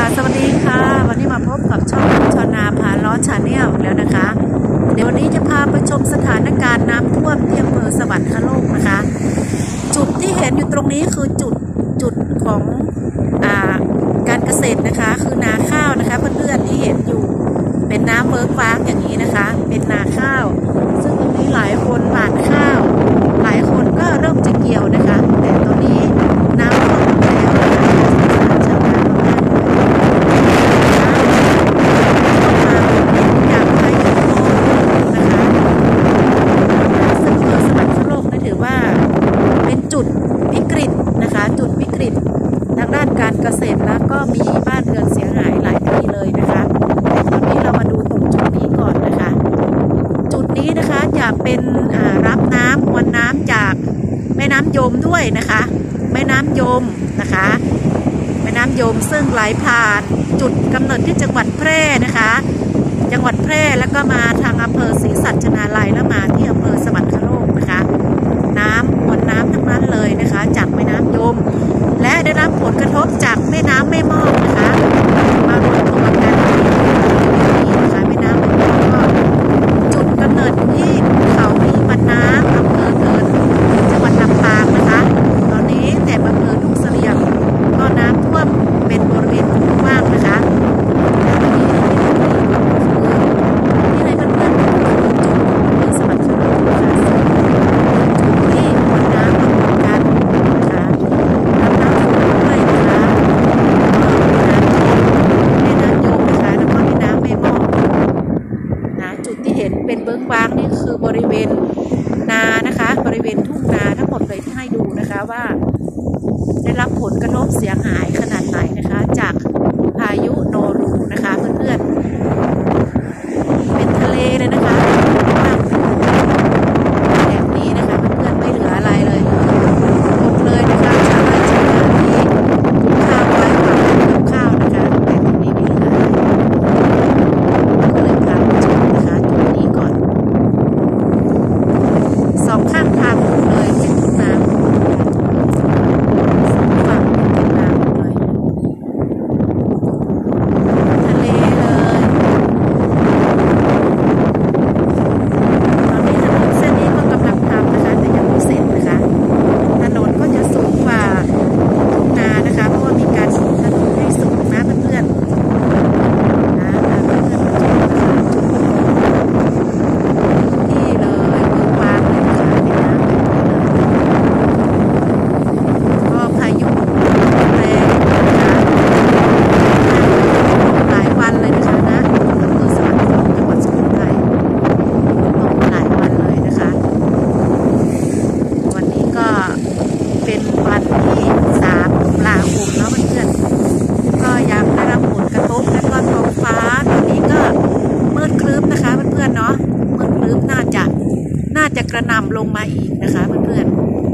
ค่ะสวัสดีค่ะวันนี้มาพบกับช่องชนาพาล้อชาแนลแล้วนะคะเดี๋ยววันนี้จะพาไปชมสถานการณ์น้ำท่วมที่อำเภอสวรรคโลกนะคะจุดที่เห็นอยู่ตรงนี้คือจุดของการเกษตรนะคะคือนาข้าวนะคะเพื่อนๆที่เห็นอยู่เป็นน้ำเบิกฟ้างอย่างนี้นะคะเป็นนาข้าวซึ่งตรงนี้หลายคนหว่านข้าวหลายคนก็เริ่มจะเกี่ยวนะคะแต่ตอนนี้น้ำท่วมแล้วนะคะชาวนาบางท่านอย่างไรก็พอนะคะซึ่งอำเภอสวรรคโลกถือว่าเป็นจุดวิกฤตนะคะจุดวิกฤตทางด้านการเกษตรแล้วก็มีบ้านเรือนเสียหายหลายที่เลยนะคะตอนนี้เรามาดูตรงจุดนี้ก่อนนะคะจุดนี้นะคะจะเป็นรับน้ำมวลน้ำจากแม่น้ำยมด้วยนะคะแม่น้ำยมนะคะแม่น้ำยมซึ่งไหลผ่านจุดกำเนิดที่จังหวัดแพร่นะคะจังหวัดแพร่แล้วก็มาทางอำเภอศรีสัชนาลัยแล้วมาที่อำเภอสวรรคโลกนะคะน้ำมวลน้ำทั้งนั้นเลยนะคะจากแม่น้ำยมและได้รับผลกระทบจากแม่น้ำแม่มอกนะคะมารวมตัวกันที่นะคะแม่น้ำแม่มอกก็จุดกำเนิดที่เขามีบันน้ำอำเภอเทินจังหวัดลำปางนะคะตอนนี้แต่อำเภอทุ่งเสลี่ยมก็น้ำท่วมเป็นบริเวณกว้างนะคะและตอนนี้ที่ในเพื่อนๆจุดสวรรคโลกนะคะซึ่งจุดที่มวลน้ำรวมกันนะคะน้ำท่วมด้วยนะคะแม่น้ำยมนะคะแล้วก็แม่น้ำแม่มอกนะจุดที่เห็นเป็นเบื้องบางนี่คือบริเวณนานะคะบริเวณทุ่งนาทั้งหมดเลยที่ให้ดูนะคะว่าได้รับผลกระทบเสียหายขนาดไหนนะคะจากพายุโนรูนะคะเพื่อนๆเป็นทะเลเลยนะคะแบบนี้นะคะเพื่อนๆไม่เหลืออะไรเลยหมดเลยนะคะชาวไร่ชาวนาที่ปลูกข้าวไว้หวังกับข้าวนะคะแต่ตรงนี้ไม่เหลืออะไรก็เลยพาไปชมนะคะจุดนี้ก่อนสองข้างทางหมดเลยเป็นทุ่งนาสองฝั่งเป็นน้ำหมดเลยทะเลเลยตอนนี้ถนนเส้นนี้ก็กำลังทำนะคะแต่ยังไม่เสร็จนะคะถนนก็จะสูงกว่าทุ่งนานะคะเพราะว่ามีการสูงถนนให้สูงนะเพื่อนๆนะเพื่อนๆมาชมนะคะจุดนี่เลยเมืองวางเลยนะคะเป็นน้ำแบบนี้เลยก็พายุแรงนะคะหลายวันเลยนะคะนะอำเภอสวรรคโลกจังหวัดสุโขทัยตกหลายวันเลยนะคะวันนี้ก็เป็นวันที่3 ตุลาคมแล้วเพื่อนๆก็ยังได้รับผลกระทบและก็ท้องฟ้าตอนนี้ก็มืดครึ้มนะคะเพื่อนๆเนาะมืดครึ้มน่าจะกระหน่ำลงมาอีกนะคะเพื่อนๆ